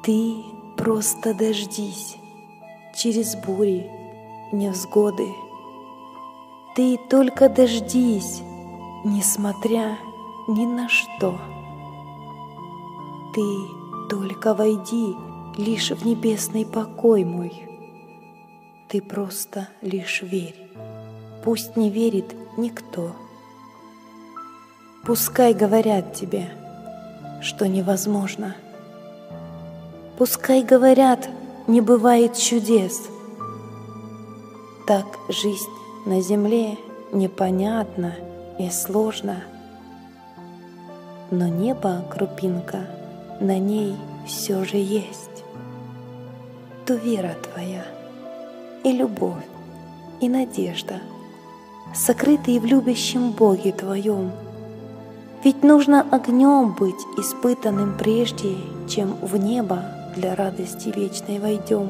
Ты просто дождись через бури, невзгоды. Ты только дождись, несмотря ни на что. Ты только войди лишь в небесный покой мой. Ты просто лишь верь, пусть не верит никто. Пускай говорят тебе, что невозможно. Пускай говорят, не бывает чудес. Так жизнь на земле непонятна и сложна. Но небо, крупинка, на ней все же есть. То вера твоя, и любовь, и надежда, сокрытые в любящем Боге твоем. Ведь нужно огнем быть испытанным прежде, чем в небо для радости вечной войдем.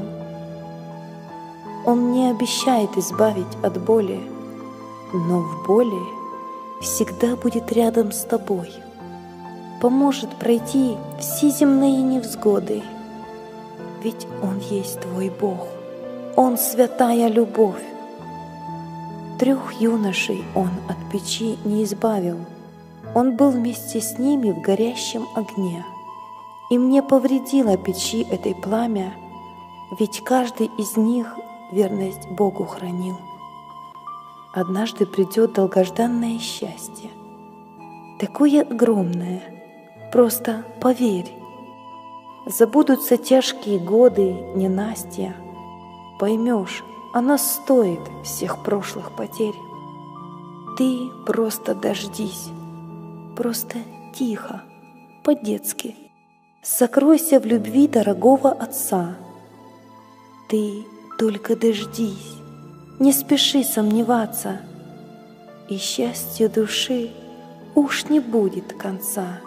Он не обещает избавить от боли, но в боли всегда будет рядом с тобой, поможет пройти все земные невзгоды. Ведь Он есть твой Бог, Он святая любовь. 3 юношей Он от печи не избавил, Он был вместе с ними в горящем огне. Им не повредило печи этой пламя, ведь каждый из них верность Богу хранил. Однажды придет долгожданное счастье, такое огромное, просто поверь. Забудутся тяжкие годы, ненастья, поймешь, оно стоит всех прошлых потерь. Ты просто дождись, просто тихо, по-детски, сокройся в любви дорогого Отца. Ты только дождись, не спеши сомневаться, и счастью души уж не будет конца.